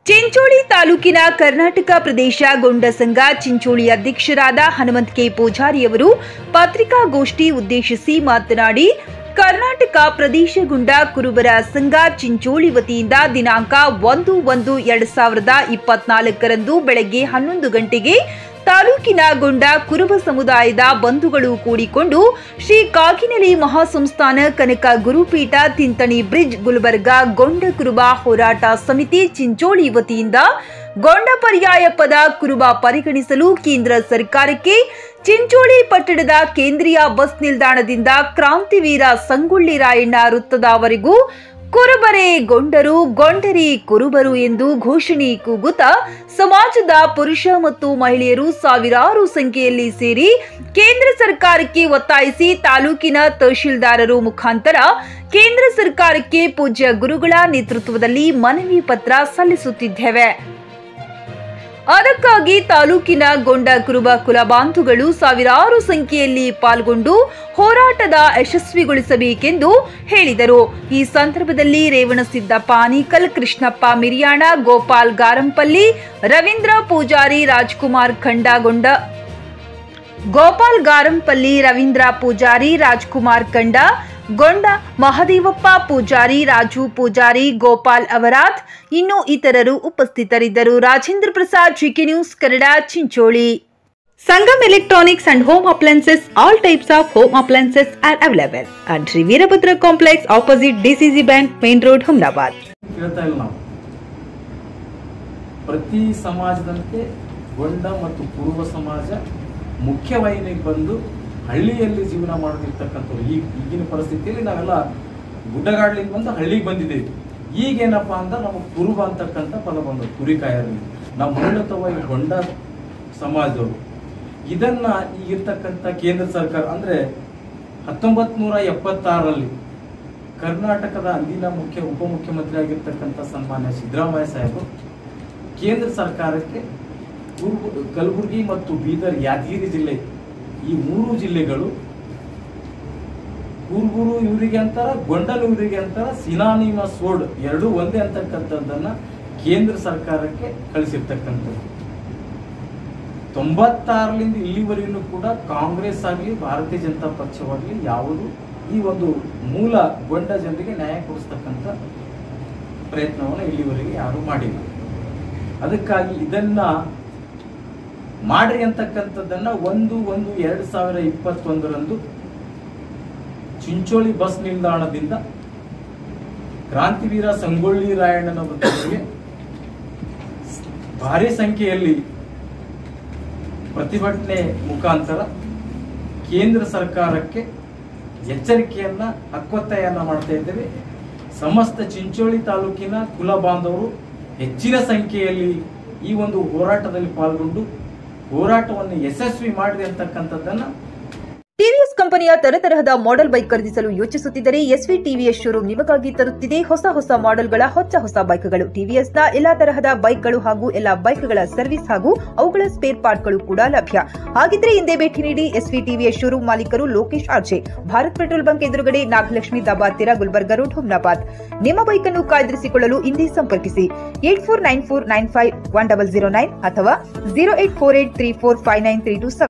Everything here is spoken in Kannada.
ಚಿಂಚೋಳಿ ತಾಲೂಕಿನ ಕರ್ನಾಟಕ ಪ್ರದೇಶ ಗೊಂಡ ಸಂಘ ಚಿಂಚೋಳಿ ಅಧ್ಯಕ್ಷರಾದ ಹನುಮಂತ ಕೆ ಪೂಜಾರಿಯವರು ಪತ್ರಿಕಾಗೋಷ್ಠಿ ಉದ್ದೇಶಿಸಿ ಮಾತನಾಡಿ, ಕರ್ನಾಟಕ ಪ್ರದೇಶ ಗೊಂಡ ಕುರುಬರ ಸಂಘ ಚಿಂಚೋಳಿ ವತಿಯಿಂದ ದಿನಾಂಕ 1/1/2024ರಂದು ಬೆಳಗ್ಗೆ 11 ಗಂಟೆಗೆ ತಾಲೂಕಿನ ಗೊಂಡ ಕುರುಬ ಸಮುದಾಯದ ಬಂಧುಗಳು ಕೂಡಿಕೊಂಡು ಶ್ರೀ ಕಾಗಿನೆಲೆ ಮಹಾಸಂಸ್ಥಾನ ಕನಕ ಗುರುಪೀಠ ತಿಂತಣಿ ಬ್ರಿಡ್ಜ್ ಗುಲ್ಬರ್ಗ ಗೊಂಡ ಕುರುಬ ಹೋರಾಟ ಸಮಿತಿ ಚಿಂಚೋಳಿ ವತಿಯಿಂದ ಗೊಂಡ ಪರ್ಯಾಯ ಪದ ಕುರುಬ ಪರಿಗಣಿಸಲು ಕೇಂದ್ರ ಸರ್ಕಾರಕ್ಕೆ ಚಿಂಚೋಳಿ ಪಟ್ಟಣದ ಕೇಂದ್ರೀಯ ಬಸ್ ನಿಲ್ದಾಣದಿಂದ ಕ್ರಾಂತಿವೀರ ಸಂಗೊಳ್ಳಿ ರಾಯಣ್ಣ ವೃತ್ತದವರೆಗೂ ಕುರುಬರೇ ಗೊಂಡರು, ಗೊಂಡರಿ ಕುರುಬರು ಎಂದು ಘೋಷಣೆ ಕೂಗುತ್ತಾ ಸಮಾಜದ ಪುರುಷ ಮತ್ತು ಮಹಿಳೆಯರು ಸಾವಿರಾರು ಸಂಖ್ಯೆಯಲ್ಲಿ ಸೇರಿ ಕೇಂದ್ರ ಸರ್ಕಾರಕ್ಕೆ ಒತ್ತಾಯಿಸಿ ತಾಲೂಕಿನ ತಹಶೀಲ್ದಾರರು ಮುಖಾಂತರ ಕೇಂದ್ರ ಸರ್ಕಾರಕ್ಕೆ ಪೂಜ್ಯ ಗುರುಗಳ ನೇತೃತ್ವದಲ್ಲಿ ಮನವಿ ಪತ್ರ ಸಲ್ಲಿಸುತ್ತಿದ್ದೇವೆ. ಅದಕ್ಕಾಗಿ ತಾಲೂಕಿನ ಗೊಂಡ ಕುರುಬ ಕುಲ ಬಾಂಧುಗಳು ಸಾವಿರಾರು ಸಂಖ್ಯೆಯಲ್ಲಿ ಪಾಲ್ಗೊಂಡು ಹೋರಾಟದ ಯಶಸ್ವಿಗೊಳಿಸಬೇಕೆಂದು ಹೇಳಿದರು. ಈ ಸಂದರ್ಭದಲ್ಲಿ ರೇವಣಸಿದ್ದಪ್ಪ ಆನೇಕಲ್, ಕೃಷ್ಣಪ್ಪ ಮಿರಿಯಾಣ, ಗೋಪಾಲ್ ಗಾರಂಪಲ್ಲಿ, ರವೀಂದ್ರ ಪೂಜಾರಿ, ರಾಜ್ಕುಮಾರ್ ಖಂಡಗೊಂಡ, ಗೋಪಾಲ್ ಗಾರಂಪಲ್ಲಿ, ರವೀಂದ್ರ ಪೂಜಾರಿ, ರಾಜ್ಕುಮಾರ್ ಖಂಡ ಗೊಂಡ, ಮಹದೇವಪ್ಪ ಪೂಜಾರಿ, ರಾಜು ಪೂಜಾರಿ, ಗೋಪಾಲ್ ಅವರಾತ್ ಇನ್ನು ಇತರರು ಉಪಸ್ಥಿತರಿದ್ದರು. Rajendra Prasad, GK news Kannada, Chincholi. Sangam Electronics and Home Appliances. All types of home appliances are available at Sri Veerabhadra Complex opposite DCC Bank, Main Road, Humnabad. ಪ್ರತಿ ಸಮಾಜದಂತೆ ಗೊಂಡ ಮತ್ತು ಕುರುಬ ಸಮಾಜ ಮುಖ್ಯವಾಹಿನಿಗೆ ಬಂದು ಹಳ್ಳಿಯಲ್ಲಿ ಜೀವನ ಮಾಡೋದಿರ್ತಕ್ಕಂಥವ್ರು. ಈಗಿನ ಪರಿಸ್ಥಿತಿಯಲ್ಲಿ ನಾವೆಲ್ಲ ಗುಡ್ಡಗಾಡ್ಲಿಂದ ಬಂದು ಹಳ್ಳಿಗೆ ಬಂದಿದ್ದೇವೆ. ಈಗೇನಪ್ಪ ಅಂದ್ರೆ ನಮಗೆ ಕುರುಬ ಅಂತಕ್ಕಂಥ ಪದ ಬಂದು ಕುರಿಕಾಯರಲ್ಲಿ ನಾವು ಮೂಲತವಾಗಿ ಗೊಂಡ ಸಮಾಜದವರು. ಇದನ್ನ ಈಗಿರ್ತಕ್ಕಂಥ ಕೇಂದ್ರ ಸರ್ಕಾರ ಅಂದ್ರೆ 1976ರಲ್ಲಿ ಕರ್ನಾಟಕದ ಅಂದಿನ ಉಪಮುಖ್ಯಮಂತ್ರಿ ಆಗಿರ್ತಕ್ಕಂಥ ಸನ್ಮಾನ್ಯ ಸಿದ್ದರಾಮಯ್ಯ ಸಾಹೇಬರು ಕೇಂದ್ರ ಸರ್ಕಾರಕ್ಕೆ ಕಲಬುರಗಿ ಮತ್ತು ಬೀದರ್, ಯಾದಗಿರಿ ಜಿಲ್ಲೆ ಈ 3 ಜಿಲ್ಲೆಗಳು ಕುರುಬರು ಇವರಿಗೆ ಅಂತಾರ, ಗೊಂಡಲು ಇವರಿಗೆ ಅಂತಾರ, ಸಿನಾನಿಮಸ್ ವರ್ಡ್ ಎರಡೂ ಒಂದೇ ಅಂತಕ್ಕಂಥದ್ದನ್ನ ಕೇಂದ್ರ ಸರ್ಕಾರಕ್ಕೆ ಕಳಿಸಿರ್ತಕ್ಕಂಥದ್ದು. 96ರಿಂದ ಇಲ್ಲಿವರೆಗೂ ಕೂಡ ಕಾಂಗ್ರೆಸ್ ಆಗಲಿ ಭಾರತೀಯ ಜನತಾ ಪಕ್ಷವಾಗಲಿ ಯಾವುದು ಈ ಒಂದು ಮೂಲ ಗೊಂಡ ಜನರಿಗೆ ನ್ಯಾಯ ಕೊಡಿಸ್ತಕ್ಕಂಥ ಪ್ರಯತ್ನವನ್ನು ಇಲ್ಲಿವರೆಗೆ ಯಾರು ಮಾಡಿಲ್ಲ. ಅದಕ್ಕಾಗಿ ಇದನ್ನ ಮಾಡ್ರಿ ಅಂತಕ್ಕಂಥದ್ದನ್ನ 1/1/2021ರಂದು ಚಿಂಚೋಳಿ ಬಸ್ ನಿಲ್ದಾಣದಿಂದ ಕ್ರಾಂತಿವೀರ ಸಂಗೊಳ್ಳಿ ರಾಯಣ್ಣನ ವೃತ್ತದಲ್ಲಿ ಭಾರಿ ಸಂಖ್ಯೆಯಲ್ಲಿ ಪ್ರತಿಭಟನೆ ಮುಖಾಂತರ ಕೇಂದ್ರ ಸರ್ಕಾರಕ್ಕೆ ಎಚ್ಚರಿಕೆಯನ್ನ ಹಕ್ಕೊತ್ತಾಯನ್ನ ಮಾಡ್ತಾ ಇದ್ದೇವೆ. ಸಮಸ್ತ ಚಿಂಚೋಳಿ ತಾಲೂಕಿನ ಕುಲ ಬಾಂಧವರು ಹೆಚ್ಚಿನ ಸಂಖ್ಯೆಯಲ್ಲಿ ಈ ಒಂದು ಹೋರಾಟದಲ್ಲಿ ಪಾಲ್ಗೊಂಡು ಹೋರಾಟವನ್ನು ಯಶಸ್ವಿ ಮಾಡಿದೆ ಅಂತಕ್ಕಂಥದ್ದನ್ನ. ಟಿವಿಎಸ್ ಕಂಪನಿಯ ತರತರಹದ ಮಾಡೆಲ್ ಬೈಕ್ ಖರೀದಿಸಲು ಯೋಚಿಸುತ್ತಿದ್ದರೆ ಎಸ್ವಿ ಟಿವಿಎಸ್ ಶೋರೂಮ್ ನಿಮಗಾಗಿ ತರುತ್ತಿದೆ ಹೊಸ ಮಾಡೆಲ್ಗಳ ಹೊಸ ಬೈಕ್ಗಳು. ಟಿವಿಎಸ್ನ ಎಲ್ಲಾ ತರಹದ ಬೈಕ್ಗಳು ಹಾಗೂ ಎಲ್ಲಾ ಬೈಕ್ಗಳ ಸರ್ವಿಸ್ ಹಾಗೂ ಅವುಗಳ ಸ್ಪೇರ್ ಪಾರ್ಟ್ಗಳು ಕೂಡ ಲಭ್ಯ. ಹಾಗಿದ್ರೆ ಹಿಂದೆ ಭೇಟಿ ನೀಡಿ. ಎಸ್ವಿ ಟಿವಿಎಸ್ ಶೋರೂಮ್ ಮಾಲೀಕರು Lokesh RJ, Bharat petrol bunk ಎದುರುಗಡೆ, ನಾಗಲಕ್ಷ್ಮಿ ದಾಬಾ ಹತ್ತಿರ, ಗುಲ್ಬರ್ಗ ರೋಡ್, ಹುಮ್ನಾಬಾದ್. ನಿಮ್ಮ ಬೈಕ್ ಅನ್ನು ಕಾಯ್ದಿರಿಸಿಕೊಳ್ಳಲು ಹಿಂದೆ ಸಂಪರ್ಕಿಸಿ 8494951009 ಅಥವಾ 0848345932.